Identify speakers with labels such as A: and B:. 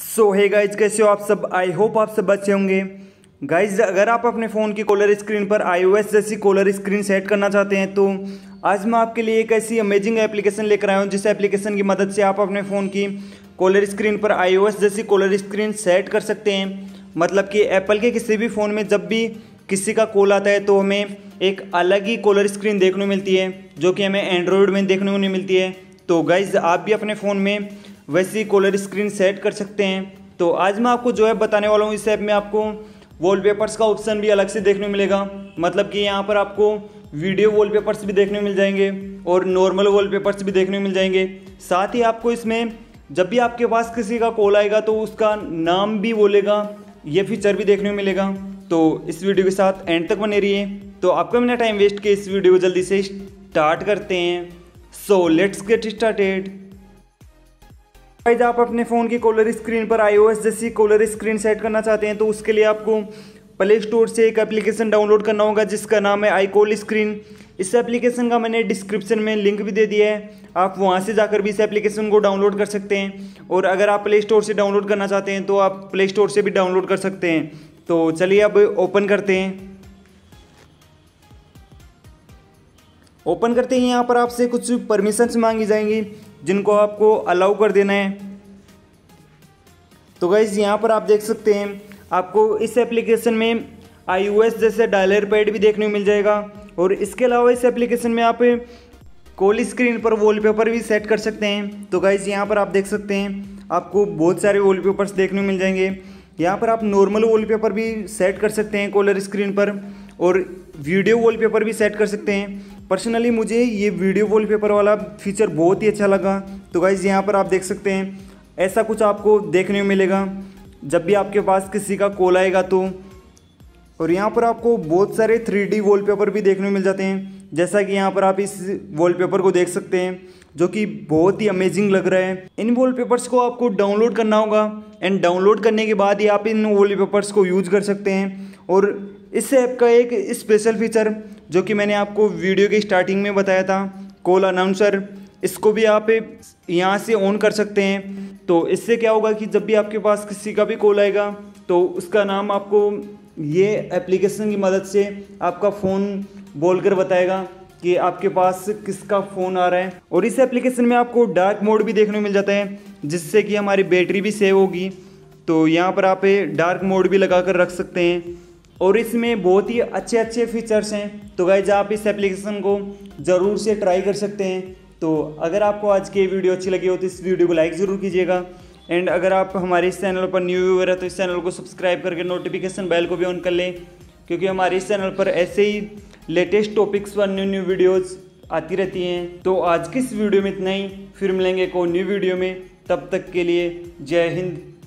A: सो hey guys, कैसे हो आप सब। आई होप आप सब अच्छे होंगे। गाइज, अगर आप अपने फ़ोन की कॉलर स्क्रीन पर iOS जैसी कॉलर स्क्रीन सेट करना चाहते हैं तो आज मैं आपके लिए एक ऐसी अमेजिंग एप्लीकेशन लेकर आया हूँ जिस एप्लीकेशन की मदद से आप अपने फ़ोन की कॉलर स्क्रीन पर iOS जैसी कॉलर स्क्रीन सेट कर सकते हैं। मतलब कि एप्पल के किसी भी फ़ोन में जब भी किसी का कॉल आता है तो हमें एक अलग ही कॉलर स्क्रीन देखने को मिलती है, जो कि हमें एंड्रॉयड में देखने को नहीं मिलती है। तो गाइज, आप भी अपने फ़ोन में वैसी कॉलर स्क्रीन सेट कर सकते हैं। तो आज मैं आपको जो है बताने वाला हूँ, इस ऐप में आपको वॉलपेपर्स का ऑप्शन भी अलग से देखने को मिलेगा। मतलब कि यहाँ पर आपको वीडियो वॉलपेपर्स भी देखने को मिल जाएंगे और नॉर्मल वॉलपेपर्स भी देखने को मिल जाएंगे। साथ ही आपको इसमें जब भी आपके पास किसी का कॉल आएगा तो उसका नाम भी बोलेगा, ये फीचर भी देखने को मिलेगा। तो इस वीडियो के साथ एंड तक बने रहिए। तो आपका मैंने टाइम वेस्ट किया, इस वीडियो को जल्दी से स्टार्ट करते हैं। So let's get started. Guys, आप अपने फ़ोन की कॉलर स्क्रीन पर iOS जैसी कॉलर स्क्रीन सेट करना चाहते हैं तो उसके लिए आपको प्ले स्टोर से एक एप्लीकेशन डाउनलोड करना होगा जिसका नाम है iCall स्क्रीन। इस एप्लीकेशन का मैंने डिस्क्रिप्शन में लिंक भी दे दिया है, आप वहां से जाकर भी इस एप्लीकेशन को डाउनलोड कर सकते हैं। और अगर आप प्ले स्टोर से डाउनलोड करना चाहते हैं तो आप प्ले स्टोर से भी डाउनलोड कर सकते हैं। तो चलिए अब ओपन करते हैं। ओपन करते ही यहाँ पर आपसे कुछ परमिशंस मांगी जाएंगी जिनको आपको अलाउ कर देना है। तो गाइज, यहाँ पर आप देख सकते हैं आपको इस एप्लीकेशन में iOS जैसे डायलर पैड भी देखने को मिल जाएगा। और इसके अलावा इस एप्लीकेशन में आप कॉल स्क्रीन पर वॉलपेपर भी सेट कर सकते हैं। तो गाइज, यहाँ पर आप देख सकते हैं आपको बहुत सारे वॉलपेपर्स देखने को मिल जाएंगे। यहाँ पर आप नॉर्मल वॉलपेपर भी सेट कर सकते हैं कॉलर स्क्रीन पर, और वीडियो वॉलपेपर भी सेट कर सकते हैं। पर्सनली मुझे ये वीडियो वॉलपेपर वाला फीचर बहुत ही अच्छा लगा। तो गाइज, यहाँ पर आप देख सकते हैं ऐसा कुछ आपको देखने को मिलेगा जब भी आपके पास किसी का कॉल आएगा तो। और यहाँ पर आपको बहुत सारे 3D वॉलपेपर भी देखने को मिल जाते हैं, जैसा कि यहाँ पर आप इस वॉलपेपर को देख सकते हैं जो कि बहुत ही अमेजिंग लग रहा है। इन वॉलपेपर्स को आपको डाउनलोड करना होगा एंड डाउनलोड करने के बाद ही आप इन वॉलपेपर्स को यूज कर सकते हैं। और इस ऐप का एक स्पेशल फीचर जो कि मैंने आपको वीडियो की स्टार्टिंग में बताया था, कॉल अनाउंसर, इसको भी आप यहाँ से ऑन कर सकते हैं। तो इससे क्या होगा कि जब भी आपके पास किसी का भी कॉल आएगा तो उसका नाम आपको ये एप्लीकेशन की मदद से आपका फ़ोन बोलकर बताएगा कि आपके पास किसका फ़ोन आ रहा है। और इस एप्लीकेशन में आपको डार्क मोड भी देखने को मिल जाता है जिससे कि हमारी बैटरी भी सेव होगी। तो यहाँ पर आप डार्क मोड भी लगा कर रख सकते हैं और इसमें बहुत ही अच्छे अच्छे फीचर्स हैं। तो गाइस, आप इस एप्लीकेशन को ज़रूर से ट्राई कर सकते हैं। तो अगर आपको आज की वीडियो अच्छी लगी हो तो इस वीडियो को लाइक ज़रूर कीजिएगा। एंड अगर आप हमारे इस चैनल पर न्यू व्यूअर है तो इस चैनल को सब्सक्राइब करके नोटिफिकेशन बेल को भी ऑन कर लें, क्योंकि हमारे इस चैनल पर ऐसे ही लेटेस्ट टॉपिक्स पर न्यू वीडियोज़ आती रहती हैं। तो आज की इस वीडियो में इतना ही, फिर मिलेंगे कोई न्यू वीडियो में। तब तक के लिए जय हिंद।